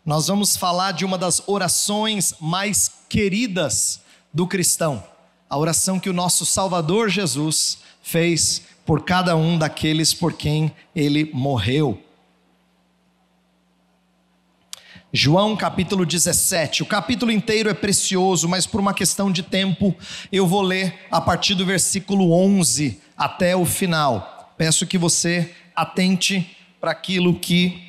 nós vamos falar de uma das orações mais queridas do cristão, a oração que o nosso Salvador Jesus fez por cada um daqueles por quem ele morreu. João capítulo 17, o capítulo inteiro é precioso, mas por uma questão de tempo eu vou ler a partir do versículo 11 até o final. Peço que você atente para aquilo que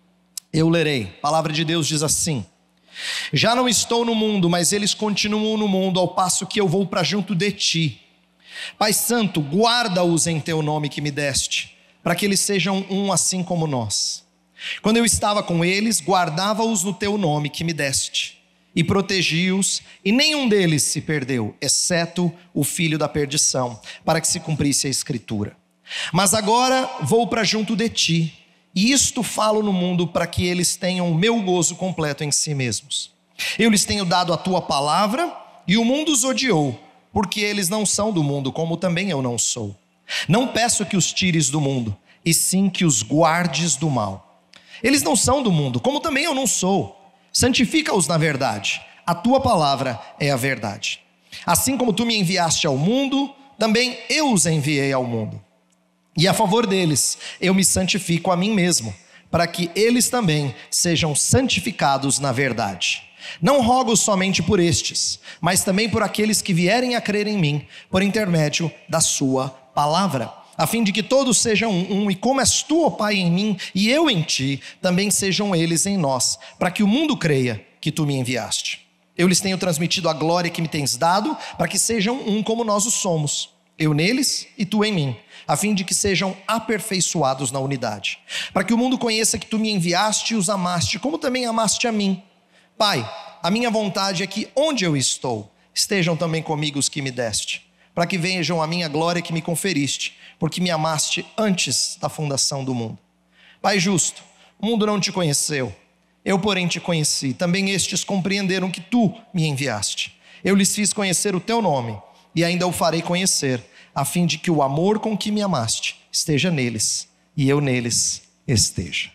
eu lerei. A palavra de Deus diz assim: já não estou no mundo, mas eles continuam no mundo, ao passo que eu vou para junto de ti. Pai Santo, guarda-os em teu nome que me deste, para que eles sejam um assim como nós. Quando eu estava com eles, guardava-os no teu nome que me deste, e protegi-os, e nenhum deles se perdeu, exceto o filho da perdição, para que se cumprisse a escritura. Mas agora vou para junto de ti, e isto falo no mundo para que eles tenham o meu gozo completo em si mesmos. Eu lhes tenho dado a tua palavra, e o mundo os odiou, porque eles não são do mundo, como também eu não sou. Não peço que os tires do mundo, e sim que os guardes do mal. Eles não são do mundo, como também eu não sou. Santifica-os na verdade. A tua palavra é a verdade. Assim como tu me enviaste ao mundo, também eu os enviei ao mundo. E a favor deles, eu me santifico a mim mesmo, para que eles também sejam santificados na verdade. Não rogo somente por estes, mas também por aqueles que vierem a crer em mim, por intermédio da sua palavra, a fim de que todos sejam um, e como és tu, ó Pai, em mim, e eu em ti, também sejam eles em nós, para que o mundo creia que tu me enviaste. Eu lhes tenho transmitido a glória que me tens dado, para que sejam um como nós o somos, eu neles e tu em mim, a fim de que sejam aperfeiçoados na unidade, para que o mundo conheça que tu me enviaste e os amaste, como também amaste a mim. Pai, a minha vontade é que onde eu estou, estejam também comigo os que me deste, para que vejam a minha glória que me conferiste, porque me amaste antes da fundação do mundo. Pai justo, o mundo não te conheceu, eu porém te conheci, também estes compreenderam que tu me enviaste. Eu lhes fiz conhecer o teu nome, e ainda o farei conhecer, a fim de que o amor com que me amaste esteja neles, e eu neles esteja.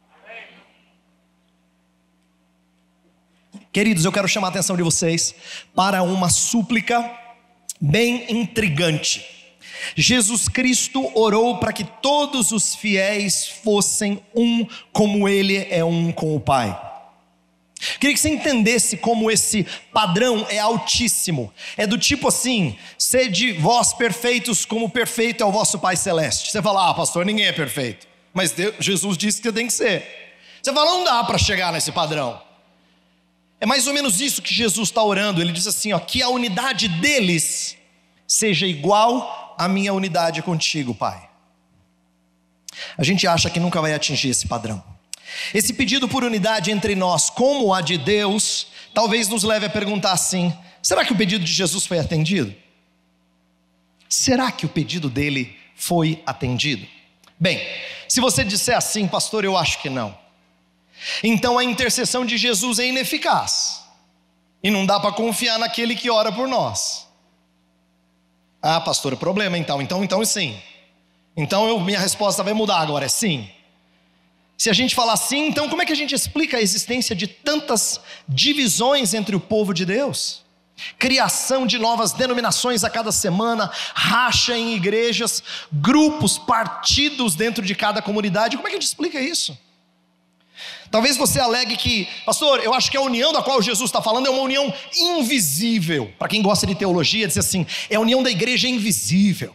Queridos, eu quero chamar a atenção de vocês para uma súplica bem intrigante. Jesus Cristo orou para que todos os fiéis fossem um como Ele é um com o Pai. Queria que você entendesse como esse padrão é altíssimo. É do tipo assim: sede vós perfeitos como perfeito é o vosso Pai Celeste. Você fala, pastor, ninguém é perfeito, mas Jesus disse que tem que ser. Você fala, não dá para chegar nesse padrão. É mais ou menos isso que Jesus está orando. Ele diz assim, que a unidade deles seja igual à minha unidade contigo, Pai. A gente acha que nunca vai atingir esse padrão. Esse pedido por unidade entre nós, como a de Deus, talvez nos leve a perguntar assim: será que o pedido de Jesus foi atendido? Será que o pedido dele foi atendido? Bem, se você disser assim, pastor, eu acho que não, então a intercessão de Jesus é ineficaz, e não dá para confiar naquele que ora por nós. Pastor, o problema então sim. Então minha resposta vai mudar agora, é sim. Se a gente falar sim, então como é que a gente explica a existência de tantas divisões entre o povo de Deus? Criação de novas denominações a cada semana, racha em igrejas, grupos, partidos dentro de cada comunidade. Como é que a gente explica isso? Talvez você alegue que, pastor, eu acho que a união da qual Jesus está falando é uma união invisível. Para quem gosta de teologia, diz assim, é a união da igreja invisível.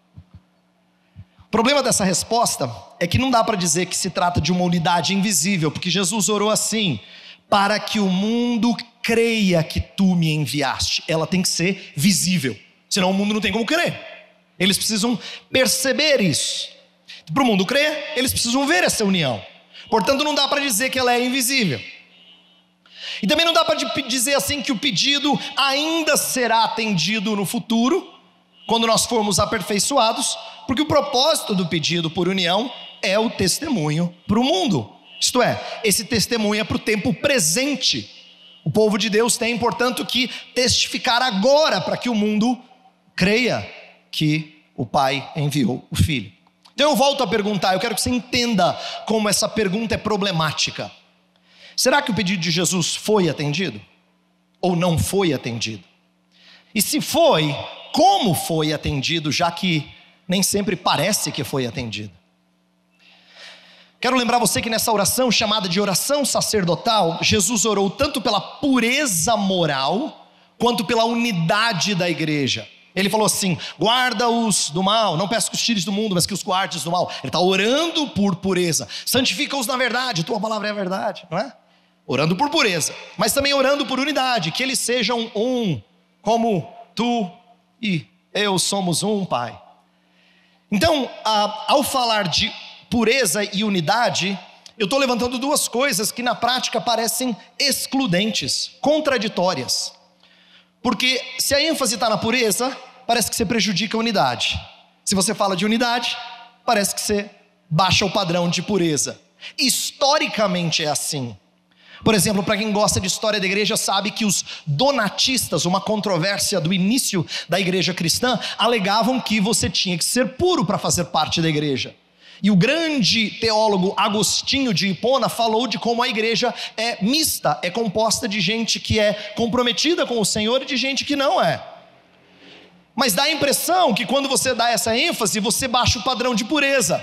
O problema dessa resposta é que não dá para dizer que se trata de uma unidade invisível, porque Jesus orou assim: para que o mundo creia que tu me enviaste. Ela tem que ser visível, senão o mundo não tem como crer. Eles precisam perceber isso. Para o mundo crer, eles precisam ver essa união. Portanto, não dá para dizer que ela é invisível. E também não dá para dizer assim que o pedido ainda será atendido no futuro, quando nós formos aperfeiçoados, porque o propósito do pedido por união é o testemunho para o mundo. Isto é, esse testemunho é para o tempo presente. O povo de Deus tem, portanto, que testificar agora para que o mundo creia que o Pai enviou o Filho. Então eu volto a perguntar, eu quero que você entenda como essa pergunta é problemática. Será que o pedido de Jesus foi atendido? Ou não foi atendido? E se foi, como foi atendido, já que nem sempre parece que foi atendido? Quero lembrar você que nessa oração, chamada de oração sacerdotal, Jesus orou tanto pela pureza moral, quanto pela unidade da igreja. Ele falou assim: guarda-os do mal, não peço que os tires do mundo, mas que os guardes do mal. Ele está orando por pureza. Santifica-os na verdade, tua palavra é a verdade, não é? Orando por pureza, mas também orando por unidade, que eles sejam um, como tu e eu somos um, Pai. Então, ao falar de pureza e unidade, eu estou levantando duas coisas que na prática parecem excludentes, contraditórias. Porque se a ênfase está na pureza, parece que você prejudica a unidade. Se você fala de unidade, parece que você baixa o padrão de pureza. Historicamente é assim. Por exemplo, para quem gosta de história da igreja, sabe que os donatistas, uma controvérsia do início da igreja cristã, alegavam que você tinha que ser puro para fazer parte da igreja. E o grande teólogo Agostinho de Hipona falou de como a igreja é mista, é composta de gente que é comprometida com o Senhor e de gente que não é. Mas dá a impressão que quando você dá essa ênfase, você baixa o padrão de pureza.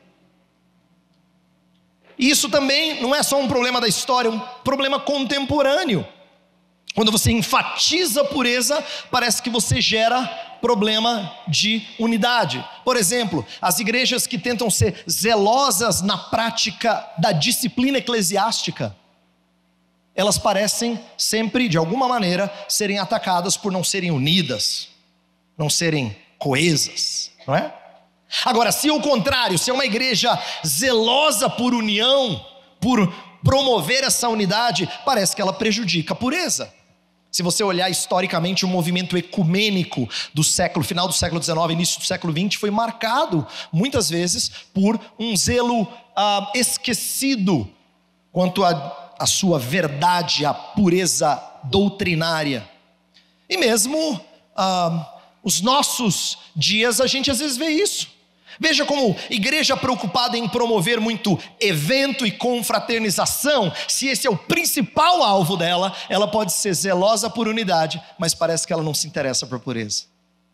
E isso também não é só um problema da história, é um problema contemporâneo. Quando você enfatiza a pureza, parece que você gera problema de unidade. Por exemplo, as igrejas que tentam ser zelosas na prática da disciplina eclesiástica, elas parecem sempre, de alguma maneira, serem atacadas por não serem unidas, não serem coesas, não é? Agora, se ao contrário, se é uma igreja zelosa por união, por promover essa unidade, parece que ela prejudica a pureza. Se você olhar historicamente, o movimento ecumênico do final do século XIX, início do século XX, foi marcado muitas vezes por um zelo esquecido quanto à sua verdade, à pureza doutrinária. E mesmo os nossos dias, a gente às vezes vê isso. Veja como igreja preocupada em promover muito evento e confraternização, se esse é o principal alvo dela, ela pode ser zelosa por unidade, mas parece que ela não se interessa por pureza.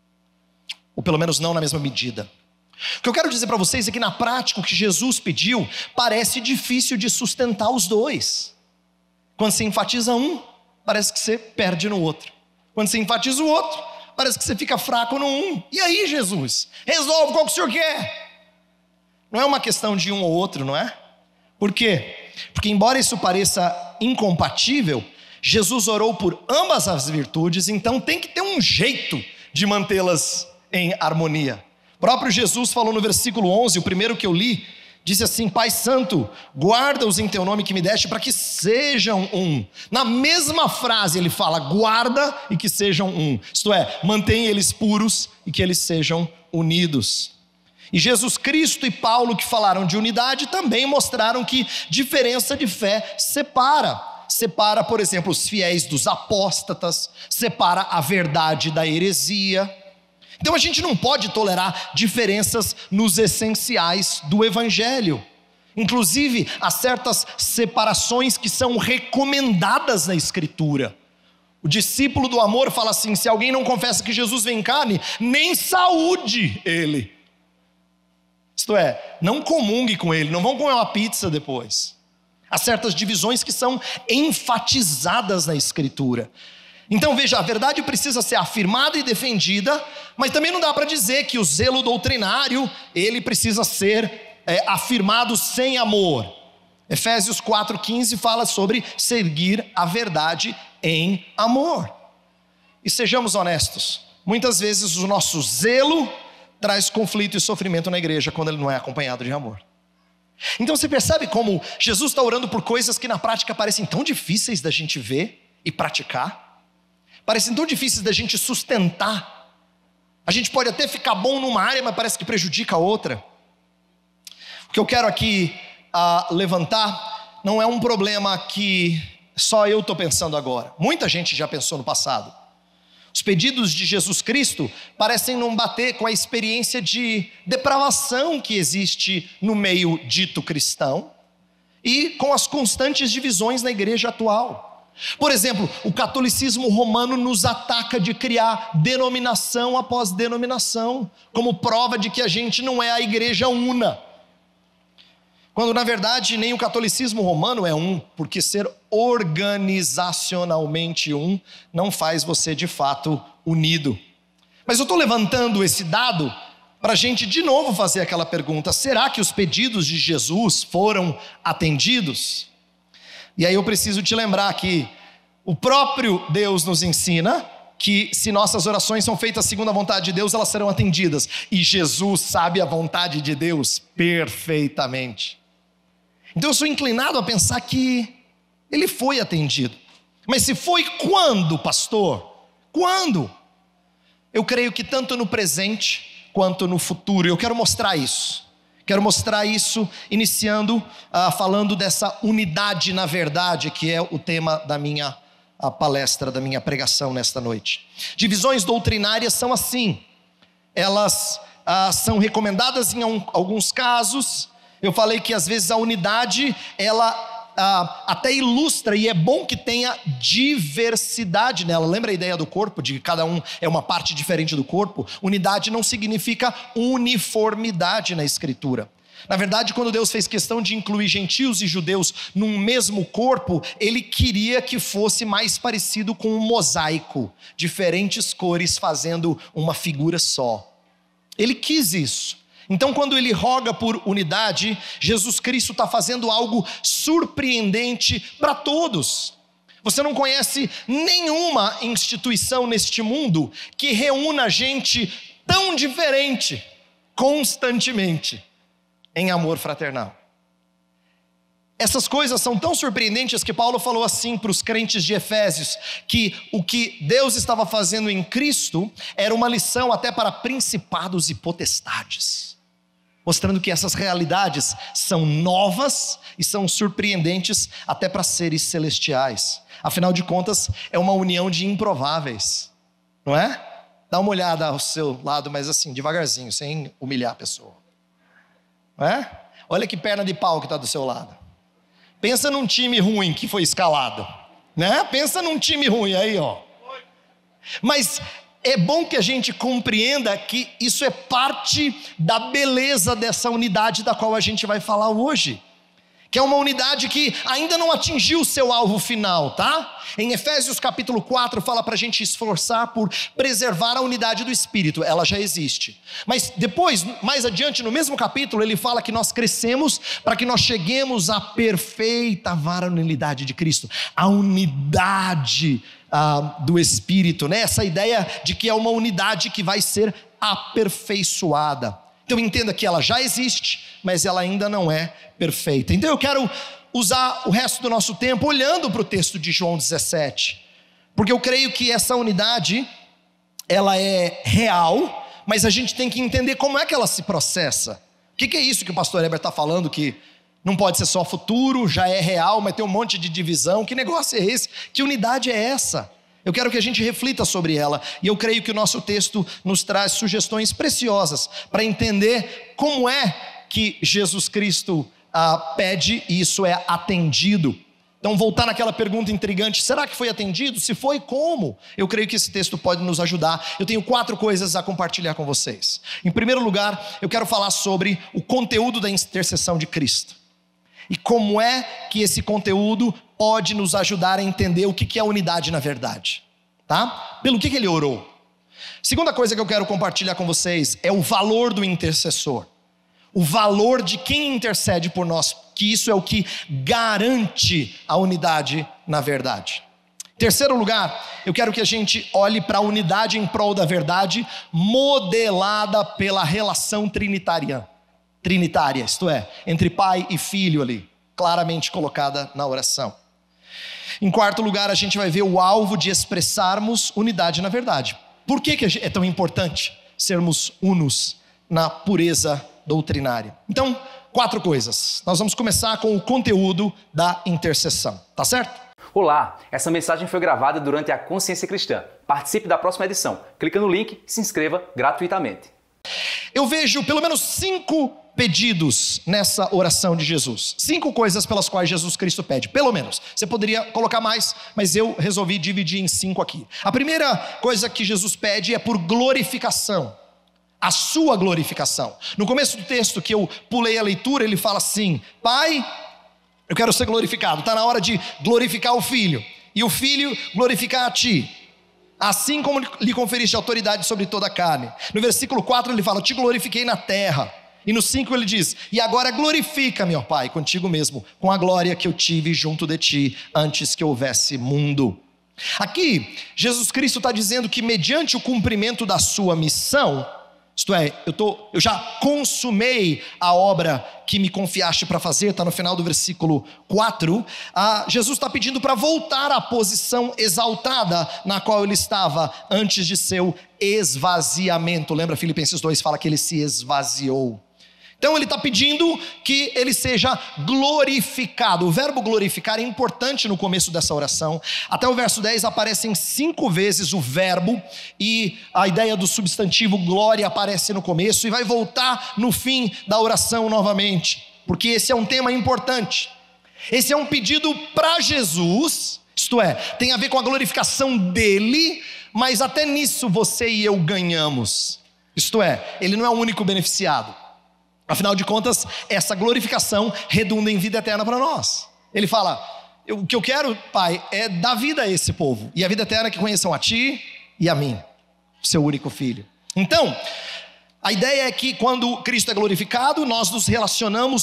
Ou pelo menos não na mesma medida. O que eu quero dizer para vocês é que na prática o que Jesus pediu parece difícil de sustentar os dois. Quando você enfatiza um, parece que você perde no outro. Quando você enfatiza o outro, parece que você fica fraco no um. E aí, Jesus? Resolve qual que o senhor quer. Não é uma questão de um ou outro, não é? Por quê? Porque embora isso pareça incompatível, Jesus orou por ambas as virtudes, então tem que ter um jeito de mantê-las em harmonia. O próprio Jesus falou no versículo 11, o primeiro que eu li, disse assim: Pai Santo, guarda-os em teu nome que me deste para que sejam um. Na mesma frase ele fala guarda e que sejam um. Isto é, mantém eles puros e que eles sejam unidos. E Jesus Cristo e Paulo, que falaram de unidade, também mostraram que diferença de fé separa. Separa, por exemplo, os fiéis dos apóstatas, separa a verdade da heresia. Então a gente não pode tolerar diferenças nos essenciais do evangelho. Inclusive, há certas separações que são recomendadas na escritura. O discípulo do amor fala assim: se alguém não confessa que Jesus vem em carne, nem saúde ele. Isto é, não comungue com ele, não vão comer uma pizza depois. Há certas divisões que são enfatizadas na escritura. Então veja, a verdade precisa ser afirmada e defendida, mas também não dá para dizer que o zelo doutrinário, ele precisa ser afirmado sem amor. Efésios 4,15 fala sobre seguir a verdade em amor. E sejamos honestos, muitas vezes o nosso zelo traz conflito e sofrimento na igreja quando ele não é acompanhado de amor. Então você percebe como Jesus está orando por coisas que na prática parecem tão difíceis da gente ver e praticar? Parecem tão difíceis da gente sustentar. A gente pode até ficar bom numa área, mas parece que prejudica a outra. O que eu quero aqui levantar não é um problema que só eu estou pensando agora. Muita gente já pensou no passado. Os pedidos de Jesus Cristo parecem não bater com a experiência de depravação que existe no meio dito cristão. e com as constantes divisões na igreja atual. Por exemplo, o catolicismo romano nos ataca de criar denominação após denominação, como prova de que a gente não é a igreja una. Quando na verdade nem o catolicismo romano é um, porque ser organizacionalmente um não faz você de fato unido. Mas eu estou levantando esse dado para a gente de novo fazer aquela pergunta: será que os pedidos de Jesus foram atendidos? E aí eu preciso te lembrar que o próprio Deus nos ensina que se nossas orações são feitas segundo a vontade de Deus, elas serão atendidas. E Jesus sabe a vontade de Deus perfeitamente. Então eu sou inclinado a pensar que ele foi atendido. Mas se foi quando, pastor? Quando? Eu creio que tanto no presente quanto no futuro. Eu quero mostrar isso. Quero mostrar isso iniciando falando dessa unidade na verdade, que é o tema da minha palestra, da minha pregação nesta noite. Divisões doutrinárias são assim. Elas são recomendadas em alguns casos. Eu falei que às vezes a unidade, ela até ilustra, e é bom que tenha diversidade nela. Lembra a ideia do corpo, de que cada um é uma parte diferente do corpo? Unidade não significa uniformidade na Escritura. Na verdade, quando Deus fez questão de incluir gentios e judeus num mesmo corpo, Ele queria que fosse mais parecido com um mosaico, diferentes cores fazendo uma figura só. Ele quis isso. Então, quando ele roga por unidade, Jesus Cristo está fazendo algo surpreendente para todos. Você não conhece nenhuma instituição neste mundo que reúna gente tão diferente, constantemente, em amor fraternal. Essas coisas são tão surpreendentes que Paulo falou assim para os crentes de Efésios, que o que Deus estava fazendo em Cristo era uma lição até para principados e potestades, mostrando que essas realidades são novas e são surpreendentes até para seres celestiais. Afinal de contas, é uma união de improváveis, não é? Dá uma olhada ao seu lado, mas assim, devagarzinho, sem humilhar a pessoa. Não é? Olha que perna de pau que está do seu lado. Pensa num time ruim que foi escalado, né? Pensa num time ruim aí, ó. Mas é bom que a gente compreenda que isso é parte da beleza dessa unidade da qual a gente vai falar hoje. Que é uma unidade que ainda não atingiu o seu alvo final, tá? Em Efésios capítulo 4 fala para a gente esforçar por preservar a unidade do Espírito. Ela já existe. Mas depois, mais adiante, no mesmo capítulo, ele fala que nós crescemos para que nós cheguemos à perfeita varonilidade de Cristo. A unidade do Espírito, né? Essa ideia de que é uma unidade que vai ser aperfeiçoada. Então entenda que ela já existe, mas ela ainda não é perfeita. Então eu quero usar o resto do nosso tempo olhando para o texto de João 17, porque eu creio que essa unidade, ela é real, mas a gente tem que entender como é que ela se processa. O que é isso que o pastor Heber está falando, que não pode ser só futuro, já é real, mas tem um monte de divisão? Que negócio é esse? Que unidade é essa? Eu quero que a gente reflita sobre ela, e eu creio que o nosso texto nos traz sugestões preciosas para entender como é que Jesus Cristo pede e isso é atendido. Então voltar naquela pergunta intrigante: será que foi atendido? Se foi, como? Eu creio que esse texto pode nos ajudar. Eu tenho 4 coisas a compartilhar com vocês. Em primeiro lugar, eu quero falar sobre o conteúdo da intercessão de Cristo, e como é que esse conteúdo pode nos ajudar a entender o que é a unidade na verdade, tá? Pelo que ele orou. Segunda coisa que eu quero compartilhar com vocês é o valor do intercessor. O valor de quem intercede por nós, que isso é o que garante a unidade na verdade. Em terceiro lugar, eu quero que a gente olhe para a unidade em prol da verdade, modelada pela relação trinitária, isto é, entre pai e filho ali, claramente colocada na oração. Em quarto lugar, a gente vai ver o alvo de expressarmos unidade na verdade. Por que é tão importante sermos unos na pureza doutrinária? Então, 4 coisas. Nós vamos começar com o conteúdo da intercessão, tá certo? Olá, essa mensagem foi gravada durante a Consciência Cristã. Participe da próxima edição. Clica no link e se inscreva gratuitamente. Eu vejo pelo menos 5 pedidos nessa oração de Jesus. 5 coisas pelas quais Jesus Cristo pede, pelo menos. Você poderia colocar mais, mas eu resolvi dividir em 5 aqui. A primeira coisa que Jesus pede é por glorificação. A sua glorificação. No começo do texto que eu pulei a leitura, ele fala assim: Pai, eu quero ser glorificado. Está na hora de glorificar o Filho, e o Filho glorificar a Ti, assim como lhe conferiste autoridade sobre toda a carne. No versículo 4 ele fala: Te glorifiquei na terra. E no 5 ele diz: E agora glorifica-me, ó Pai, contigo mesmo, com a glória que eu tive junto de Ti, antes que houvesse mundo. Aqui, Jesus Cristo está dizendo que mediante o cumprimento da sua missão, isto é, eu já consumei a obra que me confiaste para fazer, está no final do versículo 4, Jesus está pedindo para voltar à posição exaltada na qual ele estava antes de seu esvaziamento. Lembra, Filipenses 2 fala que ele se esvaziou. Então ele está pedindo que ele seja glorificado. O verbo glorificar é importante no começo dessa oração. Até o verso 10 aparecem 5 vezes o verbo, e a ideia do substantivo glória aparece no começo e vai voltar no fim da oração novamente, porque esse é um tema importante. Esse é um pedido para Jesus, isto é, tem a ver com a glorificação dele, mas até nisso você e eu ganhamos. Isto é, ele não é o único beneficiado. Afinal de contas, essa glorificação redunda em vida eterna para nós. Ele fala: o que eu quero, Pai, é dar vida a esse povo, e a vida eterna é que conheçam a Ti e a mim, seu único Filho. Então, a ideia é que quando Cristo é glorificado, nós nos relacionamos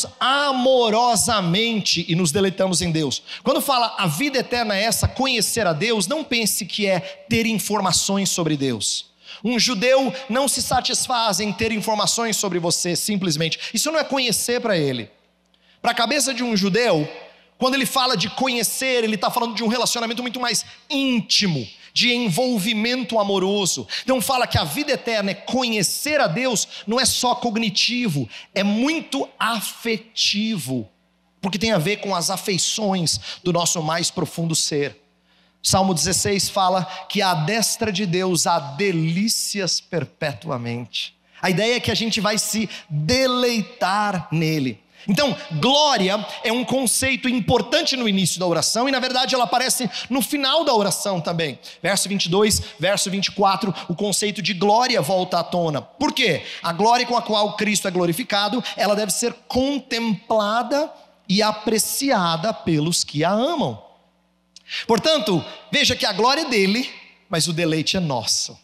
amorosamente e nos deleitamos em Deus. Quando fala a vida eterna é essa, conhecer a Deus, não pense que é ter informações sobre Deus. Um judeu não se satisfaz em ter informações sobre você simplesmente. Isso não é conhecer para ele. Para a cabeça de um judeu, quando ele fala de conhecer, ele está falando de um relacionamento muito mais íntimo, de envolvimento amoroso. Então fala que a vida eterna é conhecer a Deus, não é só cognitivo, é muito afetivo, porque tem a ver com as afeições do nosso mais profundo ser. Salmo 16 fala que à destra de Deus há delícias perpetuamente. A ideia é que a gente vai se deleitar nele. Então, glória é um conceito importante no início da oração, e na verdade ela aparece no final da oração também. Verso 22, verso 24, o conceito de glória volta à tona. Por quê? A glória com a qual Cristo é glorificado, ela deve ser contemplada e apreciada pelos que a amam. Portanto, veja que a glória é dele, mas o deleite é nosso.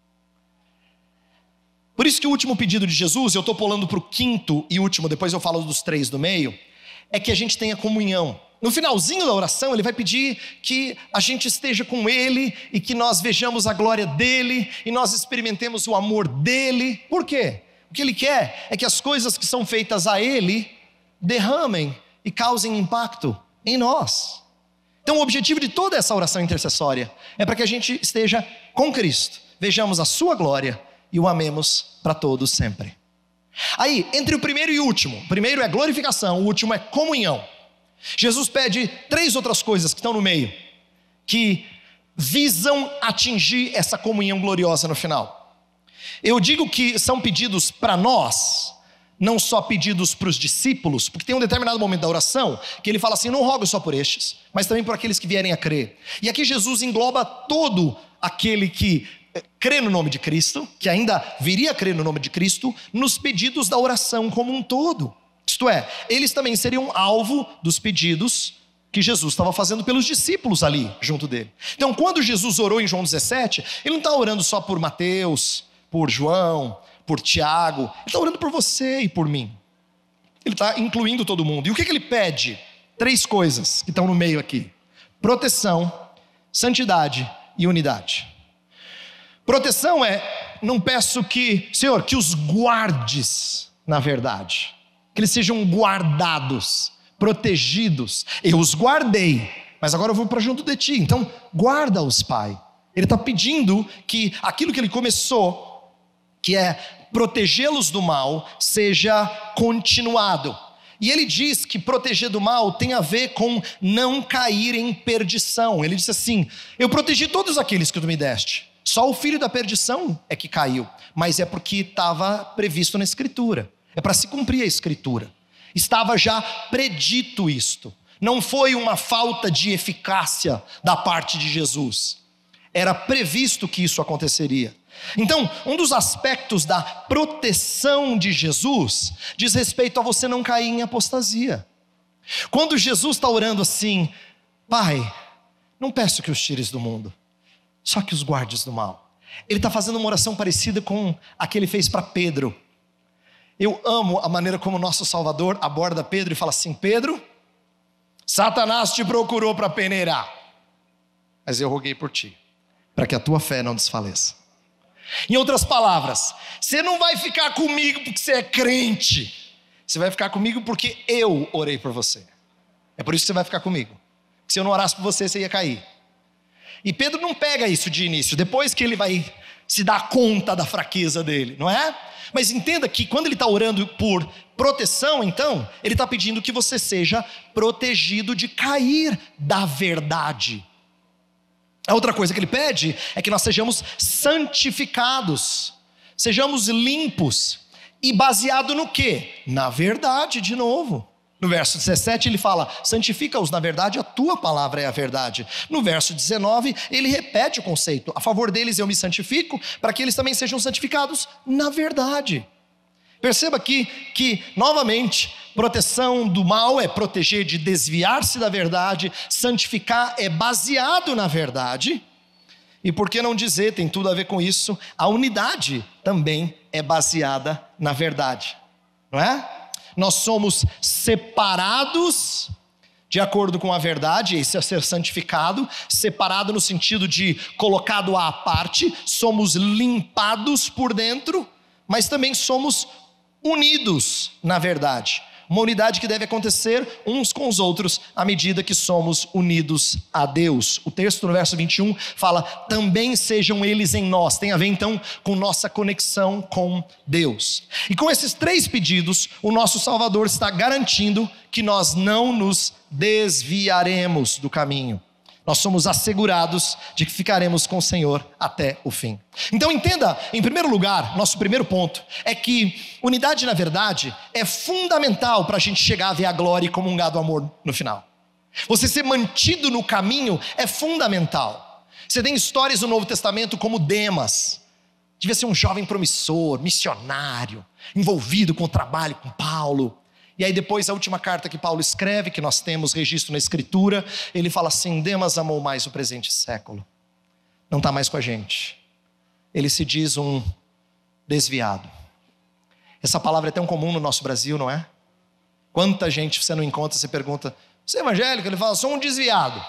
Por isso que o último pedido de Jesus, eu estou pulando para o 5º e último, depois eu falo dos 3 do meio, é que a gente tenha comunhão. No finalzinho da oração, ele vai pedir que a gente esteja com ele e que nós vejamos a glória dele e nós experimentemos o amor dele. Por quê? O que ele quer é que as coisas que são feitas a ele derramem e causem impacto em nós. Então o objetivo de toda essa oração intercessória é para que a gente esteja com Cristo, vejamos a sua glória e o amemos para todos sempre. Aí, entre o primeiro e o último, o primeiro é glorificação, o último é comunhão. Jesus pede 3 outras coisas que estão no meio, que visam atingir essa comunhão gloriosa no final. Eu digo que são pedidos para nós, não só pedidos para os discípulos, porque tem um determinado momento da oração que ele fala assim: não rogo só por estes, mas também por aqueles que vierem a crer. E aqui Jesus engloba todo aquele que crê no nome de Cristo, que ainda viria a crer no nome de Cristo, nos pedidos da oração como um todo. Isto é, eles também seriam alvo dos pedidos que Jesus estava fazendo pelos discípulos ali junto dele. Então quando Jesus orou em João 17, ele não está orando só por Mateus, por João, por Tiago, ele está orando por você e por mim. Ele está incluindo todo mundo. E o que ele pede? 3 coisas que estão no meio aqui: proteção, santidade e unidade. Proteção é: não peço que, Senhor, que os guardes na verdade, que eles sejam guardados, protegidos. Eu os guardei, mas agora eu vou para junto de Ti, então guarda-os, Pai. Ele está pedindo que aquilo que ele começou, que é protegê-los do mal, seja continuado. E ele diz que proteger do mal tem a ver com não cair em perdição. Ele disse assim: eu protegi todos aqueles que tu me deste, Só o filho da perdição é que caiu, mas é porque estava previsto na Escritura. É para se cumprir a Escritura. Estava já predito isto. Não foi uma falta de eficácia da parte de Jesus. Era previsto que isso aconteceria. Então, um dos aspectos da proteção de Jesus diz respeito a você não cair em apostasia. Quando Jesus está orando assim: Pai, não peço que os tires do mundo, só que os guardes do mal. Ele está fazendo uma oração parecida com a que ele fez para Pedro. Eu amo a maneira como o nosso Salvador aborda Pedro e fala assim: Pedro, Satanás te procurou para peneirar, mas eu roguei por ti, para que a tua fé não desfaleça. Em outras palavras, você não vai ficar comigo porque você é crente, você vai ficar comigo porque eu orei por você. É por isso que você vai ficar comigo. Porque se eu não orasse por você, você ia cair. E Pedro não pega isso de início, depois que ele vai se dar conta da fraqueza dele, não é? Mas entenda que quando ele está orando por proteção, então, ele está pedindo que você seja protegido de cair da verdade. A outra coisa que ele pede é que nós sejamos santificados, sejamos limpos. E baseado no quê? Na verdade, de novo. No verso 17 ele fala: santifica-os na verdade, a tua palavra é a verdade. No verso 19 ele repete o conceito: a favor deles eu me santifico, para que eles também sejam santificados na verdade. Perceba aqui que, novamente, proteção do mal é proteger de desviar-se da verdade, santificar é baseado na verdade, e por que não dizer, tem tudo a ver com isso, a unidade também é baseada na verdade, não é? Nós somos separados de acordo com a verdade, esse é ser santificado, separado no sentido de colocado à parte, somos limpados por dentro, mas também somos unidos na verdade. Uma unidade que deve acontecer uns com os outros à medida que somos unidos a Deus. O texto no verso 21 fala: também sejam eles em nós. Tem a ver então com nossa conexão com Deus. E com esses 3 pedidos, o nosso Salvador está garantindo que nós não nos desviaremos do caminho. Nós somos assegurados de que ficaremos com o Senhor até o fim. Então entenda, em primeiro lugar, nosso primeiro ponto é que unidade na verdade é fundamental para a gente chegar a ver a glória e comungar do amor no final. Você ser mantido no caminho é fundamental. Você tem histórias no Novo Testamento como Demas. Devia ser um jovem promissor, missionário, envolvido com o trabalho com Paulo. E aí depois a última carta que Paulo escreve, que nós temos registro na Escritura, ele fala assim: Demas amou mais o presente século, não está mais com a gente. Ele se diz um desviado. Essa palavra é tão comum no nosso Brasil, não é? Quanta gente você não encontra, você pergunta: você é evangélico? Ele fala: sou um desviado.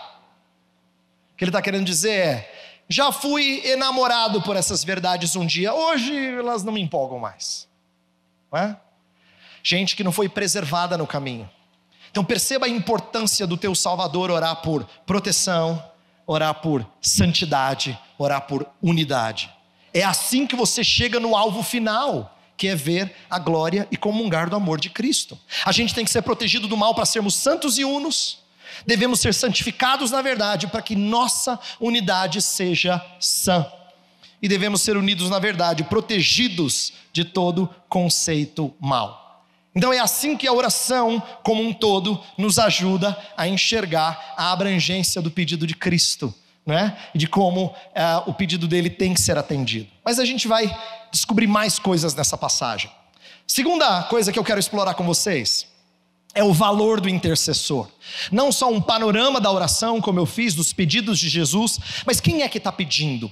O que ele está querendo dizer é: já fui enamorado por essas verdades um dia, hoje elas não me empolgam mais, não é? Gente que não foi preservada no caminho. Então perceba a importância do teu Salvador orar por proteção, orar por santidade, orar por unidade. É assim que você chega no alvo final, que é ver a glória e comungar do amor de Cristo. A gente tem que ser protegido do mal para sermos santos e unos. Devemos ser santificados na verdade para que nossa unidade seja sã. E devemos ser unidos na verdade, protegidos de todo conceito mal. Então é assim que a oração como um todo nos ajuda a enxergar a abrangência do pedido de Cristo, não é? E de como o pedido dele tem que ser atendido. Mas a gente vai descobrir mais coisas nessa passagem. Segunda coisa que eu quero explorar com vocês é o valor do intercessor. Não só um panorama da oração, como eu fiz, dos pedidos de Jesus, mas quem é que está pedindo?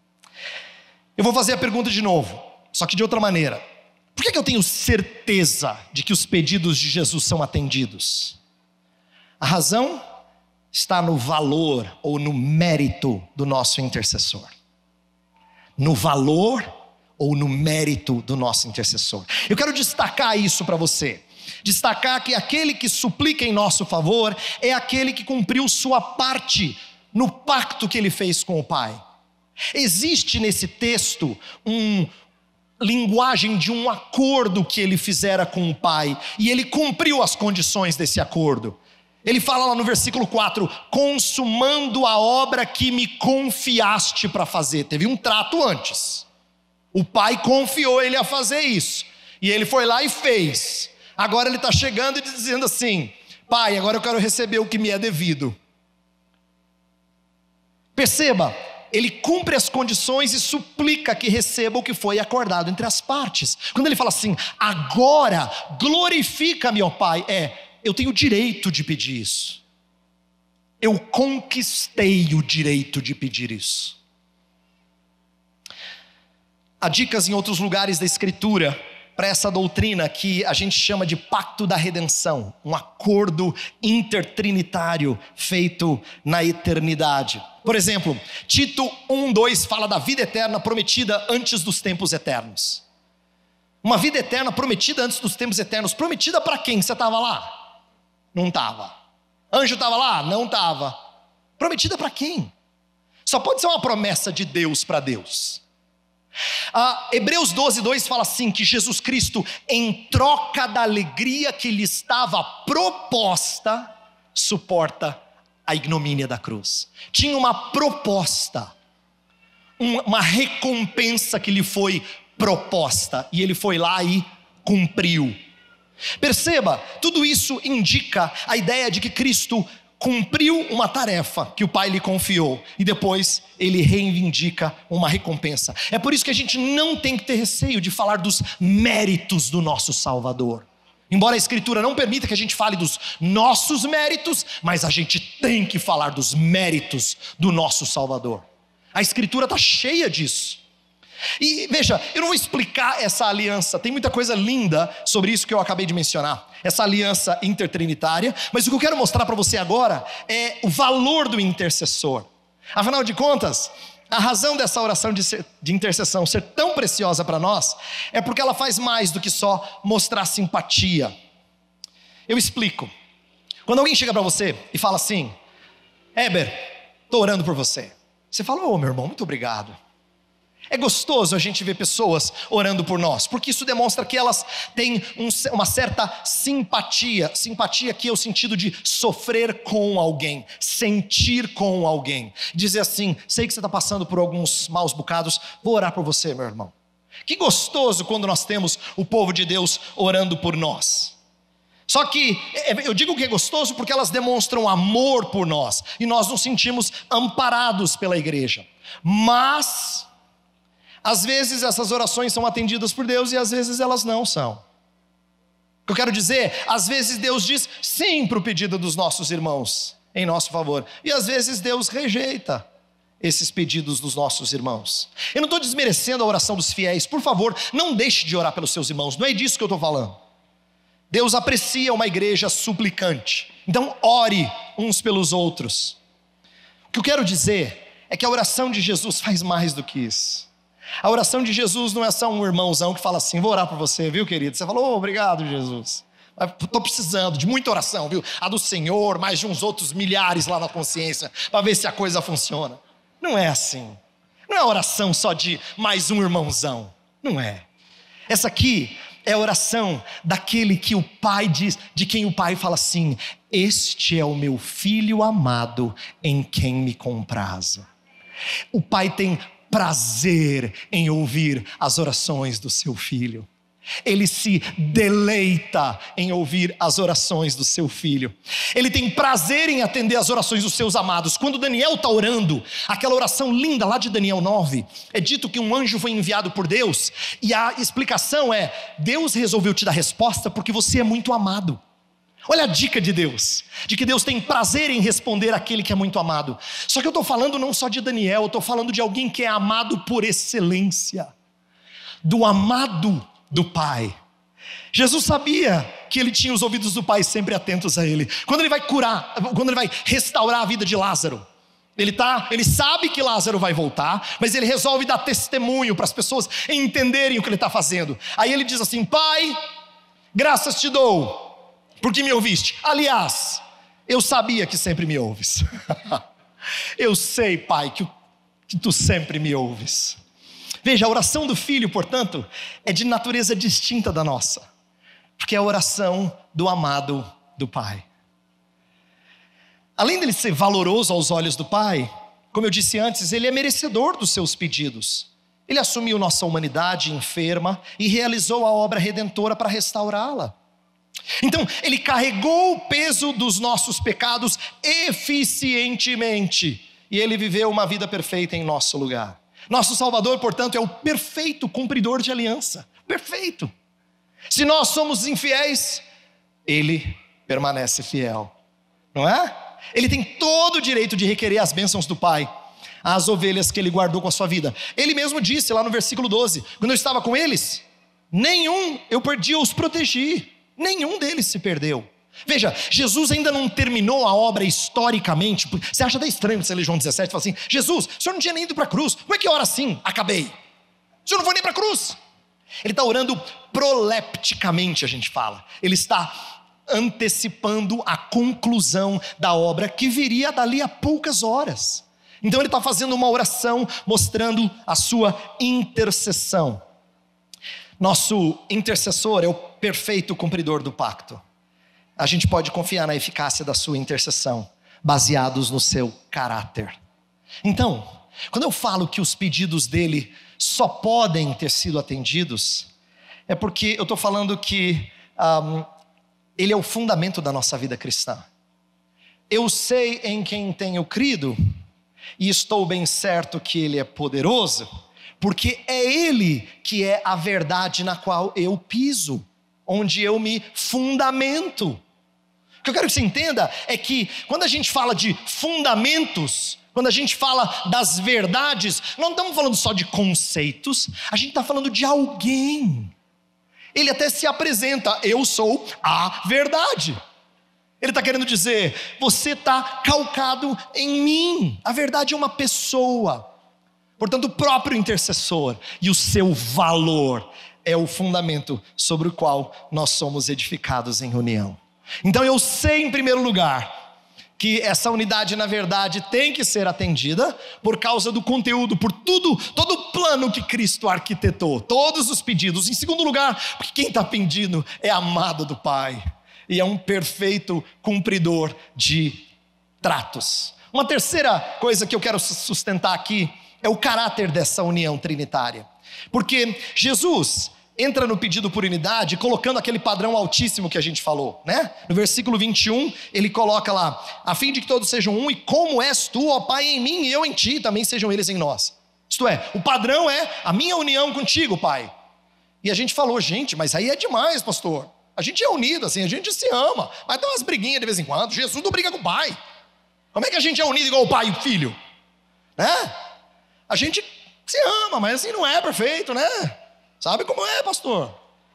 Eu vou fazer a pergunta de novo, só que de outra maneira. Por que eu tenho certeza de que os pedidos de Jesus são atendidos? A razão está no valor ou no mérito do nosso intercessor. No valor ou no mérito do nosso intercessor. Eu quero destacar isso para você. Destacar que aquele que suplica em nosso favor é aquele que cumpriu sua parte no pacto que ele fez com o Pai. Existe nesse texto linguagem de um acordo que ele fizera com o Pai, e ele cumpriu as condições desse acordo. Ele fala lá no versículo 4, consumando a obra que me confiaste para fazer. Teve um trato antes. O pai confiou ele a fazer isso. E ele foi lá e fez. Agora ele está chegando e dizendo assim, pai, agora eu quero receber o que me é devido. Perceba, ele cumpre as condições e suplica que receba o que foi acordado entre as partes. Quando ele fala assim, agora glorifica-me, ó pai, eu tenho o direito de pedir isso. Eu conquistei o direito de pedir isso. Há dicas em outros lugares da Escritura para essa doutrina que a gente chama de pacto da redenção, um acordo intertrinitário feito na eternidade. Por exemplo, Tito 1:2 fala da vida eterna prometida antes dos tempos eternos. Uma vida eterna prometida antes dos tempos eternos. Prometida para quem? Você estava lá? Não estava. Anjo estava lá? Não estava. Prometida para quem? Só pode ser uma promessa de Deus para Deus. Hebreus 12:2 fala assim, que Jesus Cristo, em troca da alegria que lhe estava proposta, suporta a ignomínia da cruz. Tinha uma proposta, uma recompensa que lhe foi proposta, e ele foi lá e cumpriu. Perceba, tudo isso indica a ideia de que Cristo cumpriu uma tarefa que o Pai lhe confiou, e depois ele reivindica uma recompensa. É por isso que a gente não tem que ter receio de falar dos méritos do nosso Salvador. Embora a Escritura não permita que a gente fale dos nossos méritos, mas a gente tem que falar dos méritos do nosso Salvador. A Escritura está cheia disso. E veja, eu não vou explicar essa aliança, tem muita coisa linda sobre isso que eu acabei de mencionar, essa aliança intertrinitária, mas o que eu quero mostrar para você agora é o valor do intercessor. Afinal de contas, a razão dessa oração de intercessão ser tão preciosa para nós é porque ela faz mais do que só mostrar simpatia. Eu explico. Quando alguém chega para você e fala assim, Heber, estou orando por você. Você fala, meu irmão, muito obrigado. É gostoso a gente ver pessoas orando por nós, porque isso demonstra que elas têm uma certa simpatia. Simpatia aqui é o sentido de sofrer com alguém, sentir com alguém. Dizer assim, sei que você está passando por alguns maus bocados, vou orar por você, meu irmão. Que gostoso quando nós temos o povo de Deus orando por nós. Só que eu digo que é gostoso porque elas demonstram amor por nós, e nós nos sentimos amparados pela igreja. Mas às vezes essas orações são atendidas por Deus e às vezes elas não são. O que eu quero dizer, às vezes Deus diz sim para o pedido dos nossos irmãos em nosso favor, e às vezes Deus rejeita esses pedidos dos nossos irmãos. Eu não estou desmerecendo a oração dos fiéis, por favor, não deixe de orar pelos seus irmãos, não é disso que eu estou falando. Deus aprecia uma igreja suplicante, então ore uns pelos outros. O que eu quero dizer é que a oração de Jesus faz mais do que isso. A oração de Jesus não é só um irmãozão que fala assim, vou orar por você, viu, querido? Você falou, obrigado, Jesus. Estou precisando de muita oração, viu? A do Senhor, mais de uns outros milhares lá na consciência, para ver se a coisa funciona. Não é assim. Não é oração só de mais um irmãozão. Não é. Essa aqui é a oração daquele que o Pai diz, de quem o Pai fala assim, este é o meu filho amado em quem me comprazo. O Pai tem prazer em ouvir as orações do seu filho. Ele se deleita em ouvir as orações do seu filho. Ele tem prazer em atender as orações dos seus amados. Quando Daniel está orando, aquela oração linda lá de Daniel 9, é dito que um anjo foi enviado por Deus, e a explicação é, Deus resolveu te dar resposta porque você é muito amado. Olha a dica de Deus, de que Deus tem prazer em responder àquele que é muito amado. Só que eu estou falando não só de Daniel, eu estou falando de alguém que é amado por excelência, do amado do Pai. Jesus sabia que ele tinha os ouvidos do Pai sempre atentos a ele. Quando ele vai curar, quando ele vai restaurar a vida de Lázaro, ele sabe que Lázaro vai voltar, mas ele resolve dar testemunho para as pessoas entenderem o que ele está fazendo. Aí ele diz assim, Pai, graças te dou, porque me ouviste. Aliás, eu sabia que sempre me ouves. Eu sei, Pai, que tu sempre me ouves. Veja, a oração do filho, portanto, é de natureza distinta da nossa, porque é a oração do amado do Pai. Além dele ser valoroso aos olhos do Pai, como eu disse antes, ele é merecedor dos seus pedidos. Ele assumiu nossa humanidade enferma e realizou a obra redentora para restaurá-la. Então, ele carregou o peso dos nossos pecados eficientemente. E ele viveu uma vida perfeita em nosso lugar. Nosso Salvador, portanto, é o perfeito cumpridor de aliança. Perfeito. Se nós somos infiéis, ele permanece fiel. Não é? Ele tem todo o direito de requerer as bênçãos do Pai, as ovelhas que ele guardou com a sua vida. Ele mesmo disse lá no versículo 12, quando eu estava com eles, nenhum eu perdi ou os protegi, nenhum deles se perdeu. Veja, Jesus ainda não terminou a obra historicamente. Você acha até estranho você ler João 17 e fala assim: Jesus, o senhor não tinha nem ido para a cruz, como é que ora assim? Acabei. O senhor não foi nem para a cruz. Ele está orando prolepticamente, a gente fala. Ele está antecipando a conclusão da obra que viria dali a poucas horas. Então ele está fazendo uma oração mostrando a sua intercessão. Nosso intercessor é o perfeito cumpridor do pacto. A gente pode confiar na eficácia da sua intercessão, baseados no seu caráter. Então, quando eu falo que os pedidos dele só podem ter sido atendidos, é porque eu estou falando que ele é o fundamento da nossa vida cristã. Eu sei em quem tenho crido, e estou bem certo que ele é poderoso, porque é ele que é a verdade na qual eu piso, onde eu me fundamento. O que eu quero que você entenda é que quando a gente fala de fundamentos, quando a gente fala das verdades, não estamos falando só de conceitos, a gente está falando de alguém. Ele até se apresenta: eu sou a verdade. Ele está querendo dizer: você está calcado em mim. A verdade é uma pessoa, portanto o próprio intercessor, e o seu valor é o fundamento sobre o qual nós somos edificados em união. Então eu sei, em primeiro lugar, que essa unidade na verdade tem que ser atendida por causa do conteúdo, por tudo, todo o plano que Cristo arquitetou, todos os pedidos. Em segundo lugar, porque quem está pedindo é amado do Pai e é um perfeito cumpridor de tratos. Uma terceira coisa que eu quero sustentar aqui é o caráter dessa união trinitária, porque Jesus entra no pedido por unidade colocando aquele padrão altíssimo que a gente falou, né? No versículo 21, ele coloca lá: a fim de que todos sejam um, e como és tu, ó Pai, em mim e eu em ti, também sejam eles em nós. Isto é, o padrão é a minha união contigo, Pai. E a gente falou: gente, mas aí é demais, pastor. A gente é unido assim, a gente se ama, mas tem umas briguinhas de vez em quando. Jesus não briga com o Pai. Como é que a gente é unido igual o Pai e o Filho? Né? A gente se ama, mas assim não é perfeito, né? Sabe como é, pastor?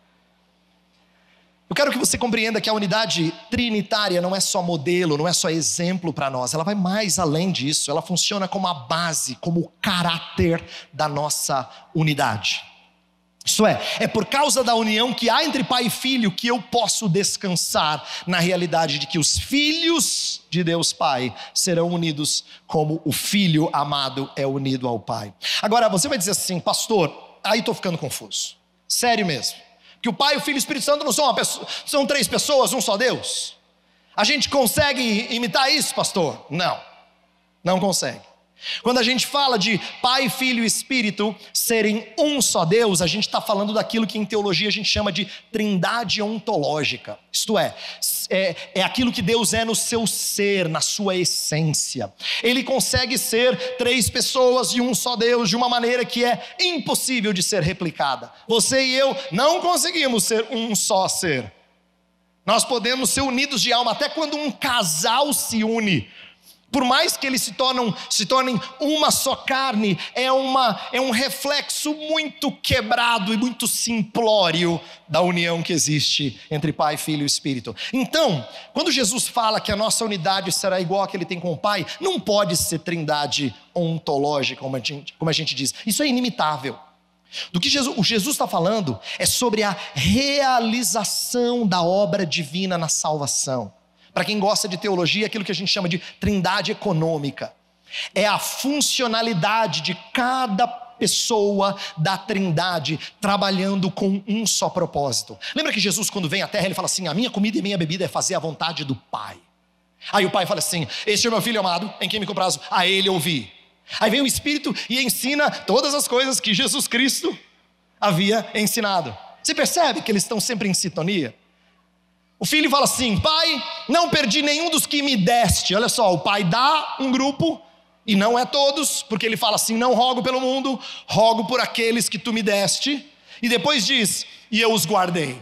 Eu quero que você compreenda que a unidade trinitária não é só modelo, não é só exemplo para nós. Ela vai mais além disso. Ela funciona como a base, como o caráter da nossa unidade. Isso é por causa da união que há entre pai e filho que eu posso descansar na realidade de que os filhos de Deus Pai serão unidos como o Filho amado é unido ao Pai. Agora você vai dizer assim: pastor, aí estou ficando confuso. Sério mesmo. Que o Pai, o Filho e o Espírito Santo não são uma pessoa, são três pessoas, um só Deus? A gente consegue imitar isso, pastor? Não consegue. Quando a gente fala de Pai, Filho e Espírito serem um só Deus, a gente está falando daquilo que em teologia a gente chama de trindade ontológica. Isto é aquilo que Deus é no seu ser, na sua essência. Ele consegue ser três pessoas e um só Deus de uma maneira que é impossível de ser replicada. Você e eu não conseguimos ser um só ser. Nós podemos ser unidos de alma, até quando um casal se une. Por mais que eles se tornem uma só carne, é um reflexo muito quebrado e muito simplório da união que existe entre Pai, Filho e Espírito. Então, quando Jesus fala que a nossa unidade será igual a que ele tem com o Pai, não pode ser trindade ontológica, como a gente diz. Isso é inimitável. Do que Jesus está falando é sobre a realização da obra divina na salvação. Para quem gosta de teologia, aquilo que a gente chama de trindade econômica. É a funcionalidade de cada pessoa da trindade trabalhando com um só propósito. Lembra que Jesus, quando vem à terra, ele fala assim: a minha comida e minha bebida é fazer a vontade do Pai. Aí o pai fala assim: este é o meu filho amado, em quem me comprazo, a ele ouvi. Aí vem o Espírito e ensina todas as coisas que Jesus Cristo havia ensinado. Você percebe que eles estão sempre em sintonia? O filho fala assim: pai, não perdi nenhum dos que me deste. Olha só, o pai dá um grupo, e não é todos, porque ele fala assim: não rogo pelo mundo, rogo por aqueles que tu me deste. E depois diz: e eu os guardei.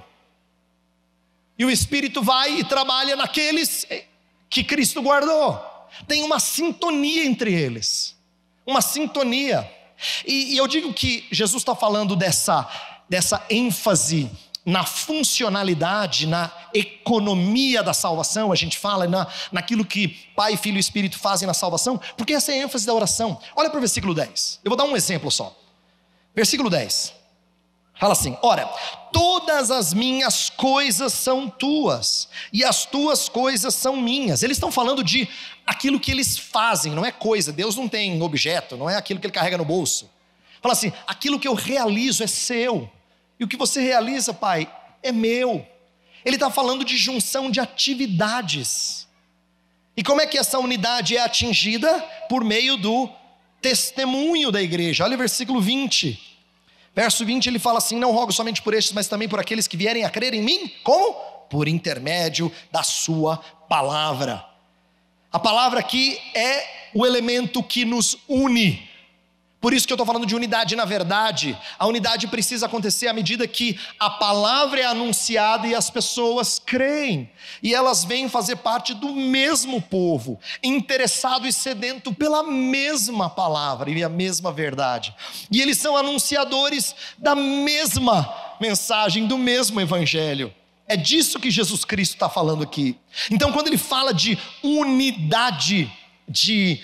E o Espírito vai e trabalha naqueles que Cristo guardou. Tem uma sintonia entre eles, uma sintonia. E eu digo que Jesus está falando dessa ênfase na funcionalidade, na economia da salvação. A gente fala naquilo que Pai, Filho e Espírito fazem na salvação, porque essa é a ênfase da oração. Olha para o versículo 10, eu vou dar um exemplo só. Versículo 10 fala assim: ora, todas as minhas coisas são tuas, e as tuas coisas são minhas. Eles estão falando de aquilo que eles fazem, não é coisa. Deus não tem objeto, não é aquilo que ele carrega no bolso. Fala assim: aquilo que eu realizo é seu, e o que você realiza, pai, é meu. Ele está falando de junção de atividades. E como é que essa unidade é atingida? Por meio do testemunho da igreja. Olha o versículo 20. Verso 20 ele fala assim: não rogo somente por estes, mas também por aqueles que vierem a crer em mim. Como? Por intermédio da sua palavra. A palavra aqui é o elemento que nos une. Por isso que eu estou falando de unidade. Na verdade, a unidade precisa acontecer à medida que a palavra é anunciada e as pessoas creem. E elas vêm fazer parte do mesmo povo, interessado e sedento pela mesma palavra e a mesma verdade. E eles são anunciadores da mesma mensagem, do mesmo evangelho. É disso que Jesus Cristo está falando aqui. Então, quando ele fala de unidade, de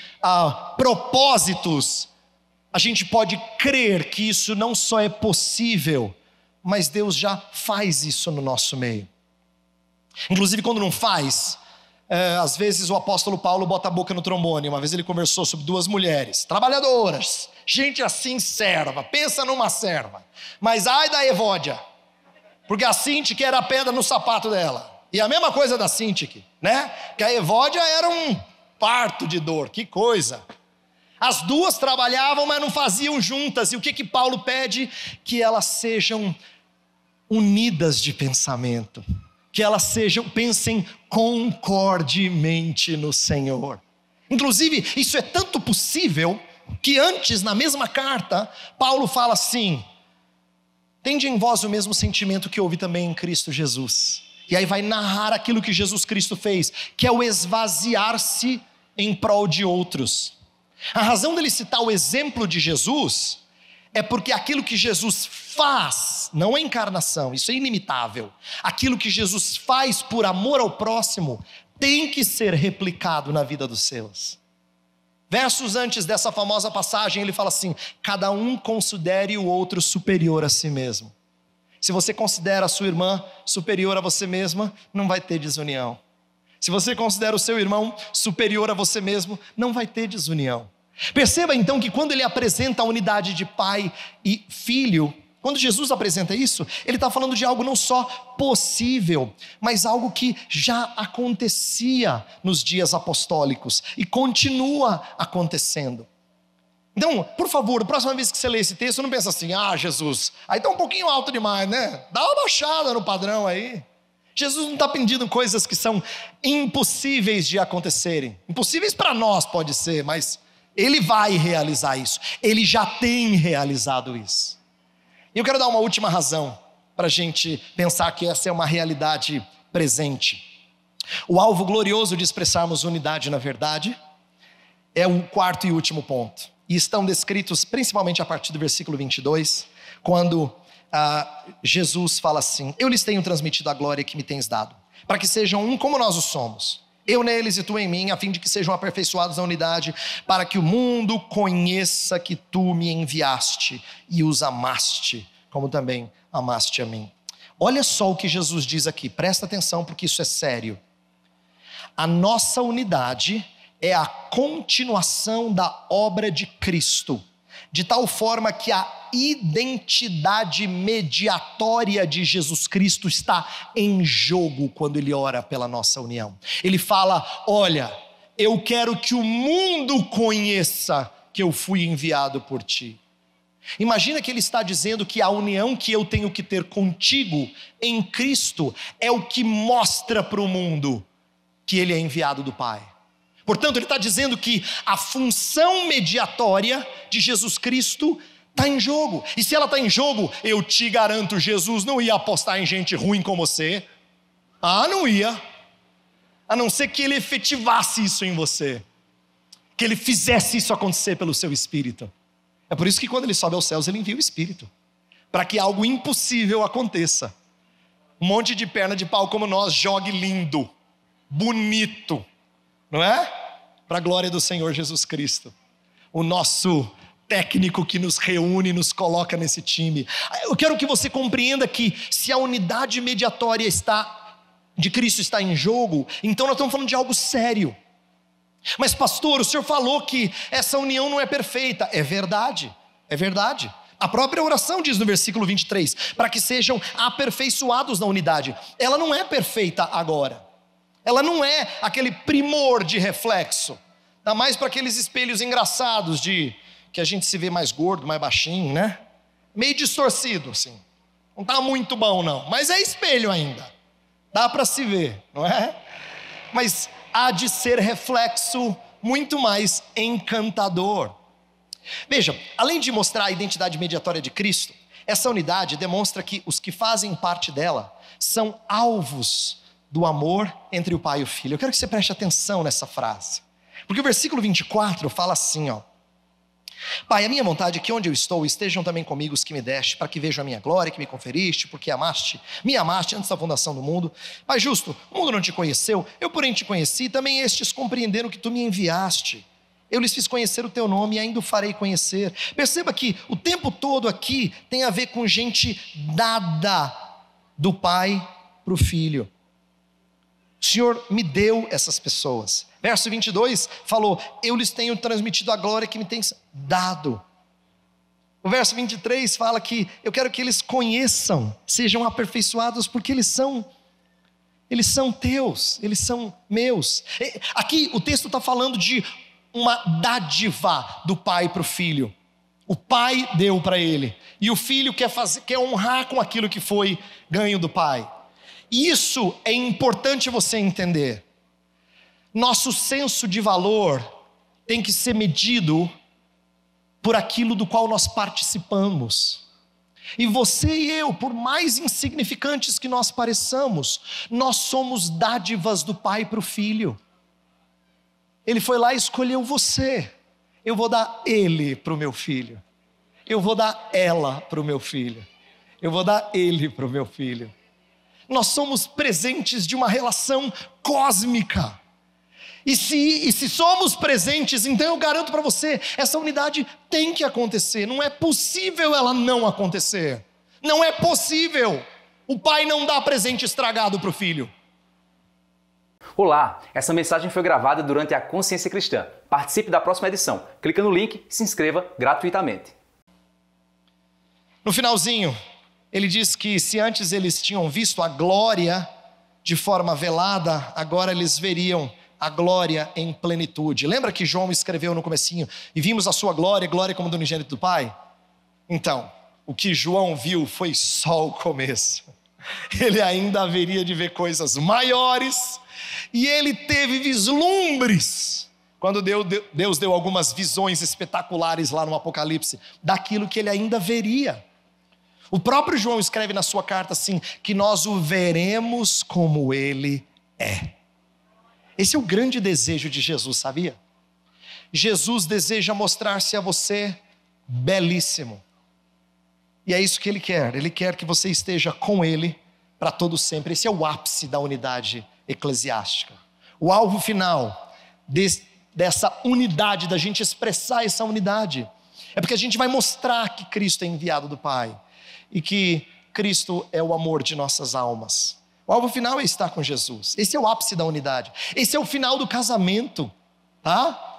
propósitos, a gente pode crer que isso não só é possível, mas Deus já faz isso no nosso meio. Inclusive, quando não faz, às vezes o apóstolo Paulo bota a boca no trombone. Uma vez ele conversou sobre duas mulheres trabalhadoras, gente assim serva, pensa numa serva, mas ai da Evódia, porque a Sintique era a pedra no sapato dela. E a mesma coisa da Sintique, né? Que a Evódia era um parto de dor, que coisa. As duas trabalhavam, mas não faziam juntas. E o que Paulo pede? Que elas sejam unidas de pensamento, que elas pensem concordemente no Senhor. Inclusive, isso é tanto possível que antes, na mesma carta, Paulo fala assim: tende em vós o mesmo sentimento que houve também em Cristo Jesus. E aí vai narrar aquilo que Jesus Cristo fez, que é o esvaziar-se em prol de outros. A razão dele citar o exemplo de Jesus é porque aquilo que Jesus faz, não é encarnação, isso é inimitável. Aquilo que Jesus faz por amor ao próximo tem que ser replicado na vida dos seus. Versos antes dessa famosa passagem ele fala assim: cada um considere o outro superior a si mesmo. Se você considera a sua irmã superior a você mesma, não vai ter desunião. Se você considera o seu irmão superior a você mesmo, não vai ter desunião. Perceba então que quando ele apresenta a unidade de pai e filho, quando Jesus apresenta isso, ele está falando de algo não só possível, mas algo que já acontecia nos dias apostólicos e continua acontecendo. Então, por favor, a próxima vez que você lê esse texto, não pensa assim: ah, Jesus, aí está um pouquinho alto demais, né? Dá uma baixada no padrão aí. Jesus não está pedindo coisas que são impossíveis de acontecerem. Impossíveis para nós pode ser, mas ele vai realizar isso. Ele já tem realizado isso. E eu quero dar uma última razão para a gente pensar que essa é uma realidade presente. O alvo glorioso de expressarmos unidade na verdade é o quarto e último ponto. E estão descritos principalmente a partir do versículo 22, quando Jesus fala assim: eu lhes tenho transmitido a glória que me tens dado, para que sejam um como nós o somos. Eu neles e tu em mim, a fim de que sejam aperfeiçoados na unidade, para que o mundo conheça que tu me enviaste e os amaste, como também amaste a mim. Olha só o que Jesus diz aqui, presta atenção porque isso é sério. A nossa unidade é a continuação da obra de Cristo, de tal forma que a identidade mediatória de Jesus Cristo está em jogo quando ele ora pela nossa união. Ele fala: olha, eu quero que o mundo conheça que eu fui enviado por ti. Imagina que ele está dizendo que a união que eu tenho que ter contigo em Cristo é o que mostra para o mundo que ele é enviado do Pai. Portanto, ele está dizendo que a função mediatória de Jesus Cristo está em jogo. E se ela está em jogo, eu te garanto, Jesus não ia apostar em gente ruim como você. Não ia. A não ser que ele efetivasse isso em você. Que ele fizesse isso acontecer pelo seu Espírito. É por isso que quando ele sobe aos céus, ele envia o Espírito. Para que algo impossível aconteça. Um monte de perna de pau como nós jogue lindo, bonito, não é? Para a glória do Senhor Jesus Cristo. O nosso técnico que nos reúne, nos coloca nesse time. Eu quero que você compreenda que se a unidade mediatória de Cristo está em jogo, então nós estamos falando de algo sério. Mas pastor, o senhor falou que essa união não é perfeita. É verdade, é verdade. A própria oração diz no versículo 23, para que sejam aperfeiçoados na unidade. Ela não é perfeita agora. Ela não é aquele primor de reflexo. Dá mais para aqueles espelhos engraçados de que a gente se vê mais gordo, mais baixinho, né? Meio distorcido assim. Não está muito bom não, mas é espelho ainda. Dá para se ver, não é? Mas há de ser reflexo muito mais encantador. Veja, além de mostrar a identidade mediatória de Cristo, essa unidade demonstra que os que fazem parte dela são alvos do amor entre o pai e o filho. Eu quero que você preste atenção nessa frase, porque o versículo 24 fala assim, Pai, a minha vontade é que onde eu estou estejam também comigo os que me deste, para que vejam a minha glória que me conferiste, porque me amaste antes da fundação do mundo. Pai justo, o mundo não te conheceu, eu porém te conheci, e também estes compreenderam que tu me enviaste. Eu lhes fiz conhecer o teu nome e ainda o farei conhecer. Perceba que o tempo todo aqui tem a ver com gente dada do pai para o filho. O Senhor me deu essas pessoas. Verso 22 falou: eu lhes tenho transmitido a glória que me tens dado. O verso 23 fala que eu quero que eles conheçam, sejam aperfeiçoados, porque eles são teus, eles são meus. Aqui o texto está falando de uma dádiva do pai para o filho. O pai deu para ele, e o filho quer honrar com aquilo que foi ganho do pai. E isso é importante você entender. Nosso senso de valor tem que ser medido por aquilo do qual nós participamos. E você e eu, por mais insignificantes que nós pareçamos, nós somos dádivas do pai para o filho. Ele foi lá e escolheu você. Eu vou dar ele para o meu filho. Eu vou dar ela para o meu filho. Eu vou dar ele para o meu filho. Nós somos presentes de uma relação cósmica. E se somos presentes, então eu garanto para você, essa unidade tem que acontecer. Não é possível ela não acontecer. Não é possível. O pai não dá presente estragado para o filho. Olá, essa mensagem foi gravada durante a Consciência Cristã. Participe da próxima edição. Clica no link e se inscreva gratuitamente. No finalzinho, ele diz que se antes eles tinham visto a glória de forma velada, agora eles veriam a glória em plenitude. Lembra que João escreveu no comecinho, e vimos a sua glória, glória como do unigênito do Pai? Então, o que João viu foi só o começo. Ele ainda haveria de ver coisas maiores, e ele teve vislumbres, quando Deus deu algumas visões espetaculares lá no Apocalipse, daquilo que ele ainda veria. O próprio João escreve na sua carta assim, que nós o veremos como ele é. Esse é o grande desejo de Jesus, sabia? Jesus deseja mostrar-se a você belíssimo. E é isso que ele quer que você esteja com ele para todo sempre. Esse é o ápice da unidade eclesiástica. O alvo final dessa unidade, da gente expressar essa unidade, é porque a gente vai mostrar que Cristo é enviado do Pai. E que Cristo é o amor de nossas almas. O alvo final é estar com Jesus. Esse é o ápice da unidade. Esse é o final do casamento, tá?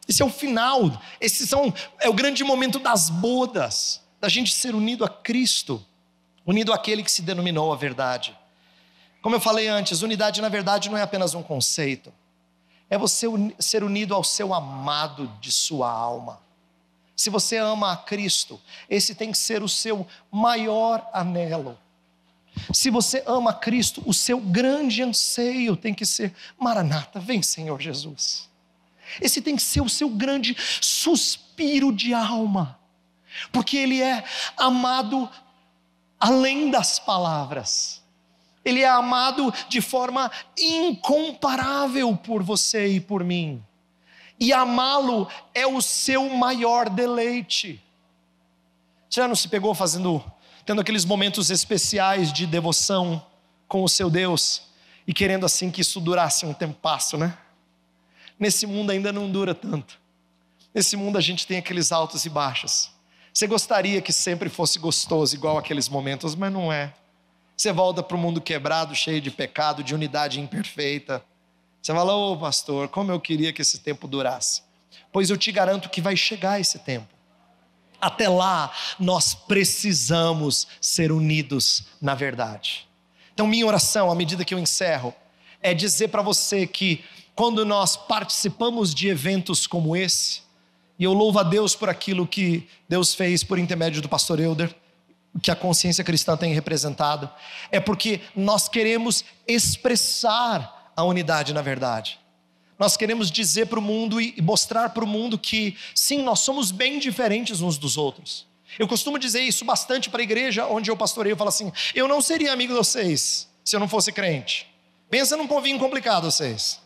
Esse é o final, é o grande momento das bodas, da gente ser unido a Cristo, unido àquele que se denominou a verdade. Como eu falei antes, unidade na verdade não é apenas um conceito, é você ser unido ao seu amado de sua alma. Se você ama a Cristo, esse tem que ser o seu maior anelo. Se você ama a Cristo, o seu grande anseio tem que ser: Maranata, vem Senhor Jesus. Esse tem que ser o seu grande suspiro de alma, porque Ele é amado além das palavras. Ele é amado de forma incomparável por você e por mim. E amá-lo é o seu maior deleite. Você já não se pegou tendo aqueles momentos especiais de devoção com o seu Deus e querendo assim que isso durasse um tempasso, né? Nesse mundo ainda não dura tanto. Nesse mundo a gente tem aqueles altos e baixos. Você gostaria que sempre fosse gostoso igual aqueles momentos, mas não é. Você volta para o mundo quebrado, cheio de pecado, de unidade imperfeita. Você fala: ô pastor, como eu queria que esse tempo durasse. Pois eu te garanto que vai chegar esse tempo. Até lá, nós precisamos ser unidos na verdade. Então minha oração, à medida que eu encerro, é dizer para você que quando nós participamos de eventos como esse, e eu louvo a Deus por aquilo que Deus fez por intermédio do pastor Elder, que a consciência cristã tem representado, é porque nós queremos expressar a unidade na verdade. Nós queremos dizer para o mundo e mostrar para o mundo que sim, nós somos bem diferentes uns dos outros. Eu costumo dizer isso bastante para a igreja onde eu pastoreio. Eu falo assim: eu não seria amigo de vocês se eu não fosse crente. Pensa num povinho complicado vocês.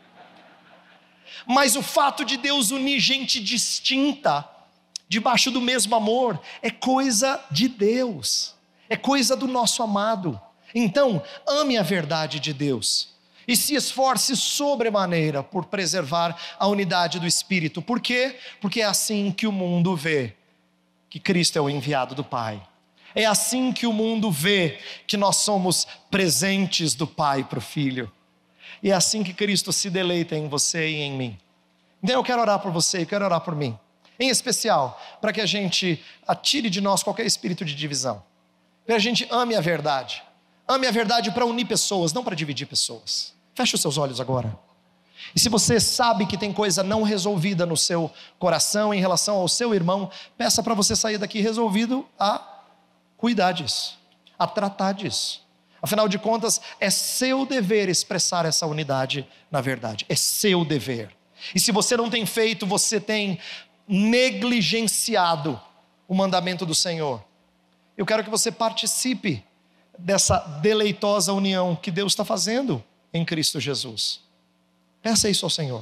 Mas o fato de Deus unir gente distinta debaixo do mesmo amor é coisa de Deus, é coisa do nosso amado. Então ame a verdade de Deus e se esforce sobremaneira por preservar a unidade do Espírito. Por quê? Porque é assim que o mundo vê que Cristo é o enviado do Pai. É assim que o mundo vê que nós somos presentes do Pai para o Filho. E é assim que Cristo se deleita em você e em mim. Então eu quero orar por você, eu quero orar por mim. Em especial, para que a gente atire de nós qualquer espírito de divisão. Que a gente ame a verdade. Ame a verdade para unir pessoas, não para dividir pessoas. Feche os seus olhos agora. E se você sabe que tem coisa não resolvida no seu coração em relação ao seu irmão, peça para você sair daqui resolvido a cuidar disso, a tratar disso. Afinal de contas, é seu dever expressar essa unidade na verdade. É seu dever. E se você não tem feito, você tem negligenciado o mandamento do Senhor. Eu quero que você participe dessa deleitosa união que Deus está fazendo em Cristo Jesus. Peça isso ao Senhor.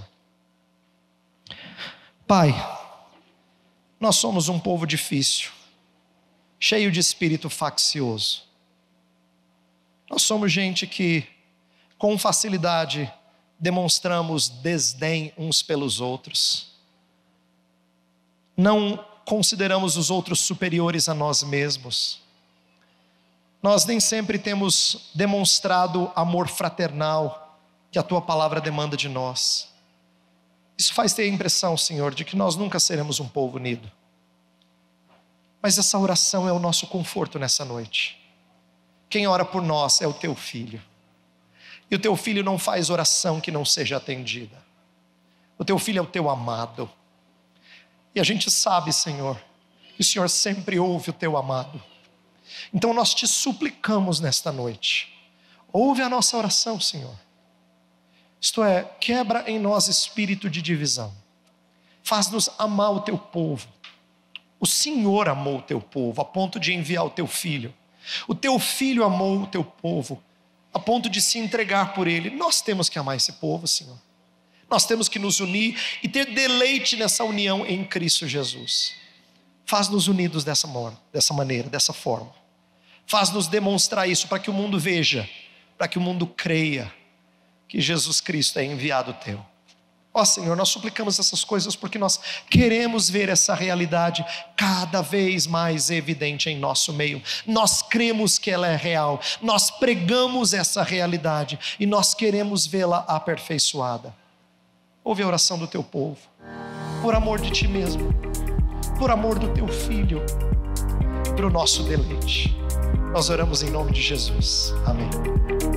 Pai, nós somos um povo difícil, cheio de espírito faccioso. Nós somos gente que, com facilidade, demonstramos desdém uns pelos outros. Não consideramos os outros superiores a nós mesmos. Nós nem sempre temos demonstrado amor fraternal que a Tua palavra demanda de nós. Isso faz ter a impressão, Senhor, de que nós nunca seremos um povo unido. Mas essa oração é o nosso conforto nessa noite. Quem ora por nós é o Teu Filho. E o Teu Filho não faz oração que não seja atendida. O Teu Filho é o Teu amado. E a gente sabe, Senhor, que o Senhor sempre ouve o Teu amado. Então nós Te suplicamos nesta noite. Ouve a nossa oração, Senhor. Isto é, quebra em nós espírito de divisão. Faz-nos amar o Teu povo. O Senhor amou o Teu povo a ponto de enviar o Teu Filho. O Teu Filho amou o Teu povo a ponto de se entregar por Ele. Nós temos que amar esse povo, Senhor. Nós temos que nos unir e ter deleite nessa união em Cristo Jesus. Faz-nos unidos dessa maneira, dessa forma. Faz-nos demonstrar isso para que o mundo veja, para que o mundo creia que Jesus Cristo é enviado Teu. Ó Senhor, nós suplicamos essas coisas porque nós queremos ver essa realidade cada vez mais evidente em nosso meio. Nós cremos que ela é real, nós pregamos essa realidade e nós queremos vê-la aperfeiçoada. Ouve a oração do Teu povo. por amor de ti mesmo, por amor do teu filho, para o nosso deleite. Nós oramos em nome de Jesus. Amém.